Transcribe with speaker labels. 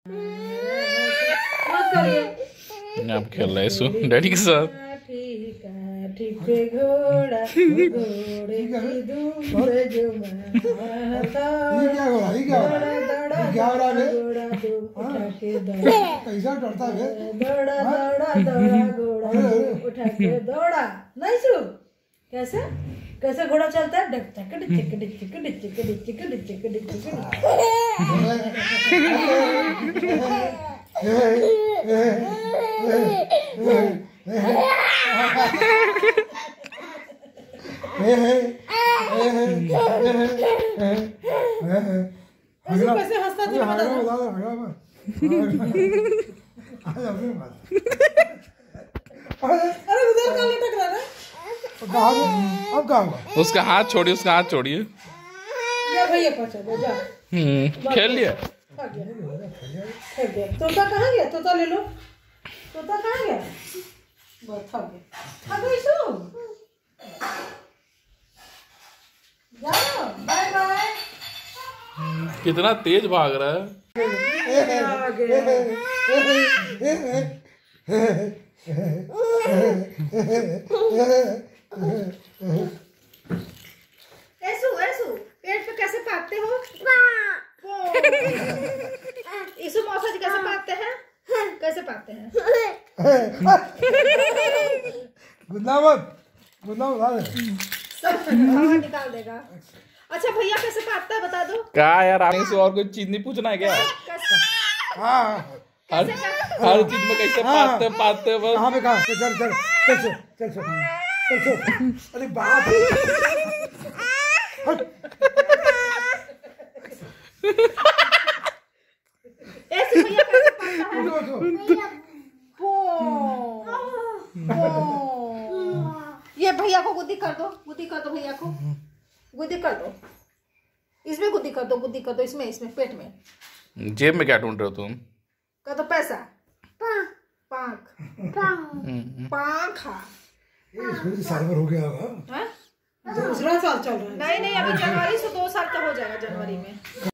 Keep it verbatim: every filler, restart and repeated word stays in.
Speaker 1: आप खेल रहे इशू डैडी के साथ।
Speaker 2: ठीक घोड़ा घोड़े की धूम जो मारता घोड़ा घोड़ा उठा के दौड़ा
Speaker 3: कैसा डरता है
Speaker 2: दौड़ा दौड़ा दौड़ा घोड़ा उठा के दौड़ा। नहीं सु कैसे कैसे घोड़ा चलता है डक चक डिक चिक डिक चिक डिक चिक डिक चिक डिक चिक डिक चिक। कैसे हंसता था बता अरे उधर का लटक रहा है।
Speaker 3: अब कहाँ
Speaker 1: उसका हाथ छोड़िए, उसका हाथ छोड़िए।
Speaker 2: या भैया पहुंचा दो जा।
Speaker 1: हम्म खेल लिया।
Speaker 2: तोता कहाँ गया? तोता ले लो। तोता कहाँ गया? बहुत थक गया। थक गई सु। जाओ बाय बाय।
Speaker 1: कितना तेज भाग रहा है।
Speaker 2: ऐसु ऐसु पेट पे कैसे पाते हो? इसु मौसा जी कैसे पाते हैं? कैसे पाते हैं?
Speaker 3: गुन्ना मत गुन्ना उठा दे
Speaker 2: सब हवा निकाल देगा। अच्छा भैया कैसे पाता है बता दो।
Speaker 1: क्या यार आगे से और कोई चीज नहीं पूछना है क्या?
Speaker 3: हाँ
Speaker 1: हर हर चीज में कैसे पाते पाते बस।
Speaker 3: हाँ कहा चल चल चल चल चल चल चल। अरे बाप
Speaker 2: ऐसे भैया कैसे पाता है? ये भैया को गुद्दी कर दो, गुद्दी कर दो भैया को, गुद्दी कर दो। इसमें गुद्दी कर दो, गुद्दी कर दो इसमें, इसमें पेट में।
Speaker 1: जेब में क्या ढूंढ रहे हो तुम?
Speaker 2: कर दो पैसा। पाँख पाँखा
Speaker 3: इसमें तो साल भर हो गया होगा।
Speaker 2: दूसरा साल चल रहा है। नहीं नहीं अभी जनवरी से दो साल का हो जाएगा जनवरी में।